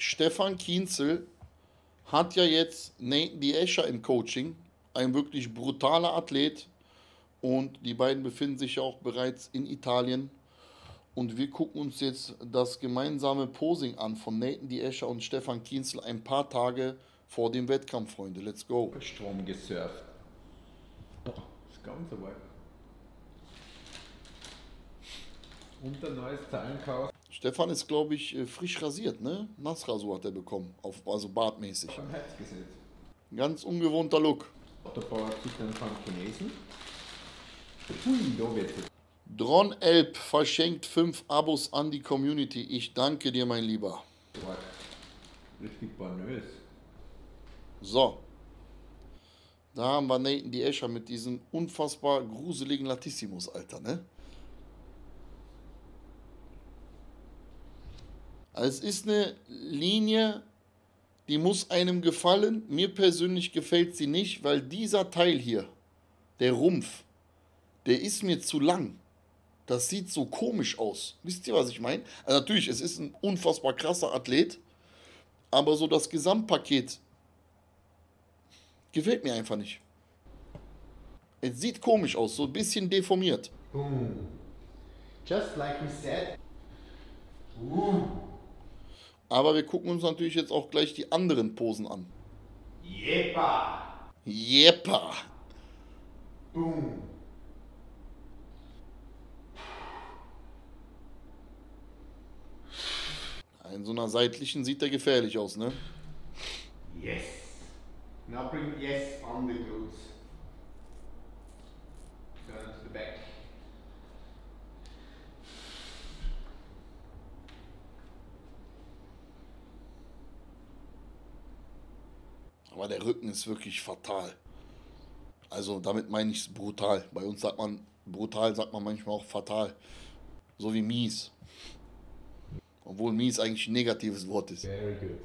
Stefan Kienzel hat ja jetzt Nathan De Asher im Coaching. Ein wirklich brutaler Athlet. Und die beiden befinden sich ja auch bereits in Italien. Und wir gucken uns jetzt das gemeinsame Posing an von Nathan De Asher und Stefan Kienzel ein paar Tage vor dem Wettkampf, Freunde. Let's go. Strom gesurft. Ist ganz so weit. Und ein neues Zahlenchaos. Stefan ist, glaube ich, frisch rasiert, ne? Nassrasur hat er bekommen, also bartmäßig. Beim Herz gesetzt. Ganz ungewohnter Look. Davor hat sich dann von Chinesen. Hui, da wird's jetzt. Dron Elb verschenkt 5 Abos an die Community. Ich danke dir, mein Lieber. Richtig banös. So. Da haben wir Nathan De Asher mit diesem unfassbar gruseligen Latissimus, Alter, ne? Also es ist eine Linie, die muss einem gefallen. Mir persönlich gefällt sie nicht, weil dieser Teil hier, der Rumpf, der ist mir zu lang. Das sieht so komisch aus. Wisst ihr, was ich meine? Also natürlich, es ist ein unfassbar krasser Athlet, aber so das Gesamtpaket gefällt mir einfach nicht. Es sieht komisch aus, so ein bisschen deformiert. Boom. Just like we said. Aber wir gucken uns natürlich jetzt auch gleich die anderen Posen an. Yepa. Jeppa. Boom. In so einer seitlichen sieht der gefährlich aus, ne? Yes. Now bring yes on the glutes. Turn to the back. Aber der Rücken ist wirklich fatal. Also damit meine ich es brutal. Bei uns sagt man brutal, sagt man manchmal auch fatal. So wie mies. Obwohl mies eigentlich ein negatives Wort ist. Very good.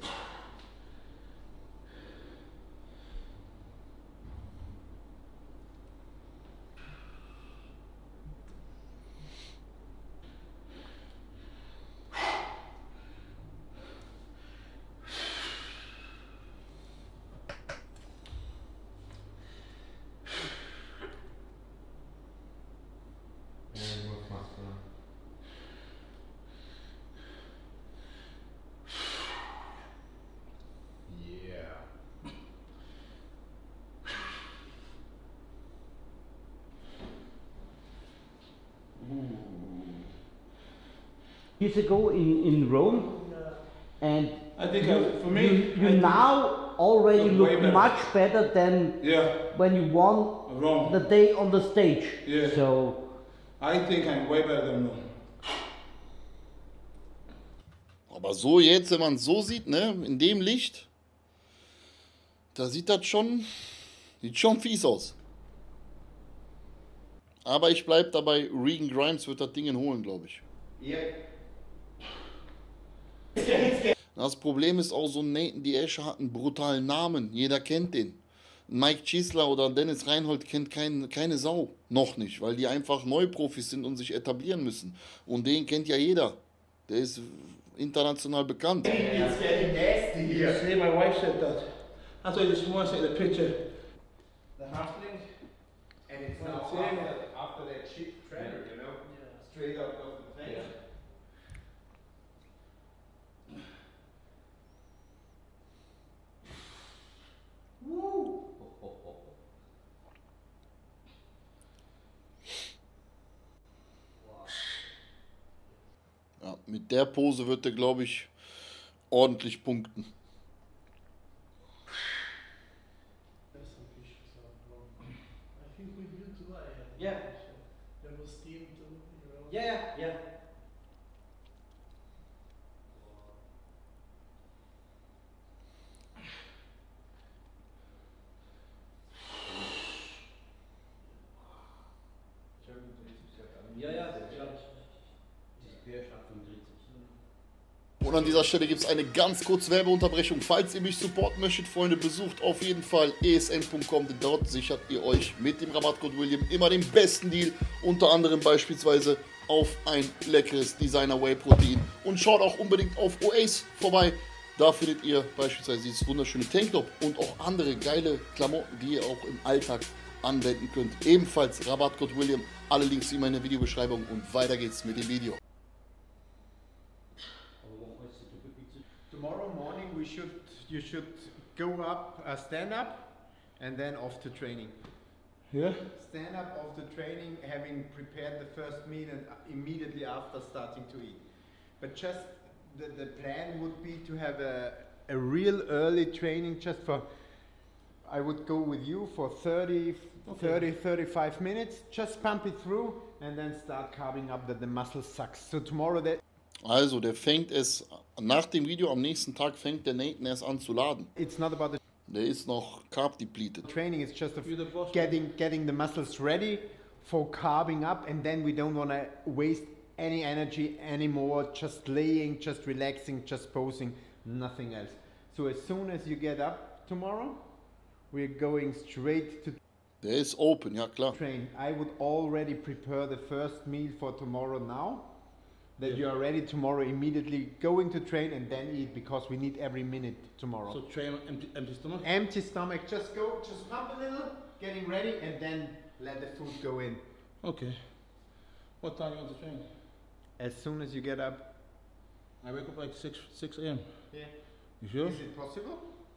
Years ago in Rome, and I think for me, you now already look look way better. much better than yeah, when you won Rome. the day on the stage. Yeah. So I think I'm way better than Rome. Aber so jetzt, wenn man es so sieht, ne, in dem Licht, da sieht schon fies aus. Aber ich bleibe dabei, Regan Grimes wird das Ding holen, glaube ich. Yep. Das Problem ist auch, so ein Nathan De Asher hat einen brutalen Namen. Jeder kennt den. Mike Chisler oder Dennis Reinhold kennt keine Sau. Noch nicht, weil die einfach Neuprofis sind und sich etablieren müssen. Und den kennt ja jeder. Der ist international bekannt. It's getting nasty here. See, my wife said that. I saw you this morning in the picture. The hustling, and it's Well, now it's in. after that cheap trainer, you know, straight out of the thing. Woo! Ja, mit der Pose wird er, glaube ich, ordentlich punkten. I think with you too, Yeah. there was team too, you know. yeah. Und an dieser Stelle gibt es eine ganz kurze Werbeunterbrechung. Falls ihr mich supporten möchtet, Freunde, besucht auf jeden Fall esn.com, denn dort sichert ihr euch mit dem Rabattcode William immer den besten Deal, unter anderem beispielsweise auf ein leckeres Designer Whey Protein. Und schaut auch unbedingt auf Oace vorbei, Da findet ihr beispielsweise dieses wunderschöne Tanktop und auch andere geile Klamotten, die ihr auch im Alltag anwenden könnt. Ebenfalls Rabattcode William. Alle Links wie immer in der Videobeschreibung und weiter geht's mit dem Video. Tomorrow morning you should go up, stand up, and then off to training. Yeah? Stand up off the training, having prepared the first meal and immediately after starting to eat. But just the plan would be to have a real early training just for, I would go with you for 35 minutes, just pump it through and then start carving up that the muscle sucks. So tomorrow Also, der fängt es, nach dem Video am nächsten Tag fängt der Nathan erst an zu laden. it's not about the Der ist noch carb depleted. training, it's just of You're the boss. getting the muscles ready for carving up, and then we don't want to waste any energy anymore, just laying, just relaxing, just posing, nothing else. So as soon as you get up tomorrow, we're going straight to Der ist open, ja klar. train. I would already prepare the first meal for tomorrow now, that you are ready tomorrow, immediately going to train and then eat, because we need every minute tomorrow. So train on empty stomach? Empty stomach, just go, just pump a little, getting ready, and then let the food go in. Okay. What time you want to train? As soon as you get up. I wake up like 6 a.m. Yeah. You sure? Is it possible?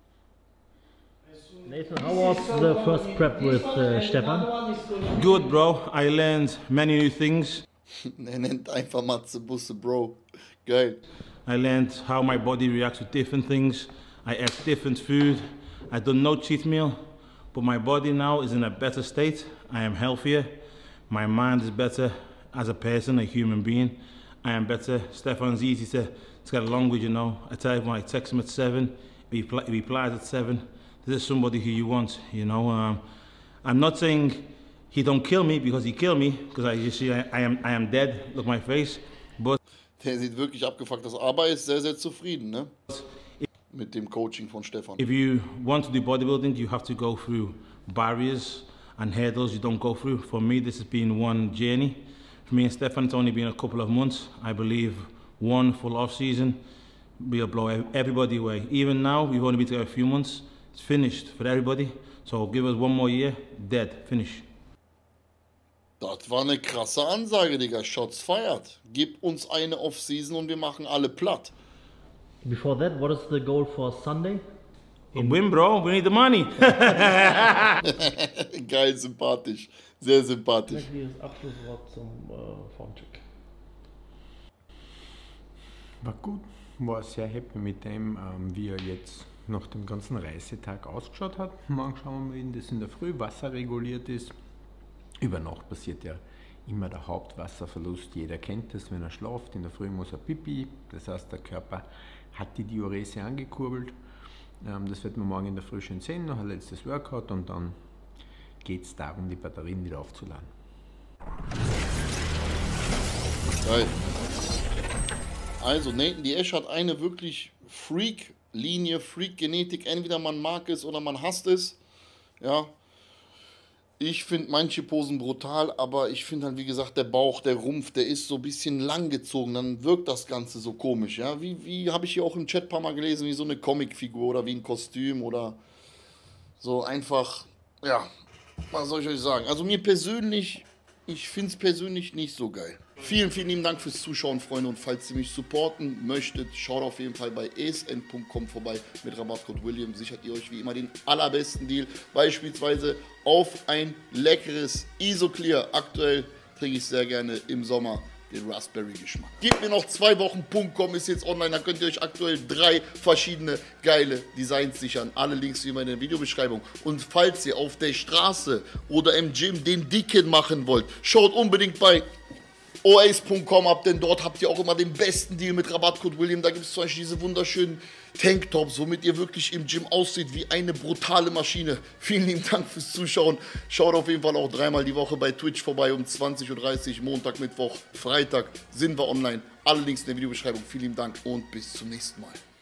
Nathan, how was the first prep with Stefan? Good, bro. I learned many new things. Er nennt einfach Matze Busse, Bro. Geil. I learned how my body reacts to different things. I ate different food. I done no cheat meal, but my body now is in a better state. I am healthier. My mind is better as a person, a human being. I am better. Stefan's easy to get along with, you know. I tell him when I text him at 7, he replies at 7. This is somebody who you want, you know. I'm not saying he don't kill me, because he killed me, because you see I am dead. Look my face, but Der sieht wirklich abgefuckt aus, aber er ist sehr, sehr zufrieden, ne? Mit dem Coaching von Stefan. if you want to do bodybuilding, you have to go through barriers and hurdles you don't go through. For me, this has been one journey. For me and Stefan, it's only been a couple of months. I believe one full off season will blow everybody away. Even now, we've only been together a few months. It's finished for everybody. So give us one more year, dead, finish. Das war eine krasse Ansage, Digga. Shots fired. Gib uns eine Off-Season und wir machen alle platt. Before that, what is the goal for Sunday? Win, bro. We need the money. Geil, sympathisch. Sehr sympathisch. Das Abschlusswort zum Formcheck. War gut, war sehr happy mit dem, wie er jetzt nach dem ganzen Reisetag ausgeschaut hat. Morgen schauen wir mal, dass in der Früh Wasser reguliert ist. Über Nacht passiert ja immer der Hauptwasserverlust. Jeder kennt das, wenn er schläft. In der Früh muss er pipi, das heißt, der Körper hat die Diurese angekurbelt. Das wird man morgen in der Früh schön sehen, noch ein letztes Workout und dann geht es darum, die Batterien wieder aufzuladen. Geil. Also, Nathan Esch hat eine wirklich Freak-Linie, Freak-Genetik. Entweder man mag es oder man hasst es. Ja. Ich finde manche Posen brutal, aber ich finde halt, wie gesagt, der Bauch, der Rumpf, der ist so ein bisschen langgezogen. Dann wirkt das Ganze so komisch. Ja? Wie habe ich hier auch im Chat ein paar Mal gelesen, wie so eine Comicfigur oder wie ein Kostüm oder so einfach, ja, was soll ich euch sagen? Also mir persönlich, ich finde es persönlich nicht so geil. Vielen, vielen lieben Dank fürs Zuschauen, Freunde. Und falls ihr mich supporten möchtet, schaut auf jeden Fall bei esn.com vorbei. Mit Rabattcode William sichert ihr euch wie immer den allerbesten Deal. Beispielsweise auf ein leckeres Isoclear. Aktuell trinke ich sehr gerne im Sommer den Raspberry-Geschmack. Gebt mir noch 2 Wochen.com ist jetzt online. Da könnt ihr euch aktuell 3 verschiedene geile Designs sichern. Alle Links wie immer in der Videobeschreibung. Und falls ihr auf der Straße oder im Gym den Dicken machen wollt, schaut unbedingt bei oace.com ab, denn dort habt ihr auch immer den besten Deal mit Rabattcode William. Da gibt es zum Beispiel diese wunderschönen Tanktops, womit ihr wirklich im Gym aussieht wie eine brutale Maschine. Vielen lieben Dank fürs Zuschauen. Schaut auf jeden Fall auch 3-mal die Woche bei Twitch vorbei um 20:30 Uhr, Montag, Mittwoch, Freitag sind wir online. Alle Links in der Videobeschreibung. Vielen lieben Dank und bis zum nächsten Mal.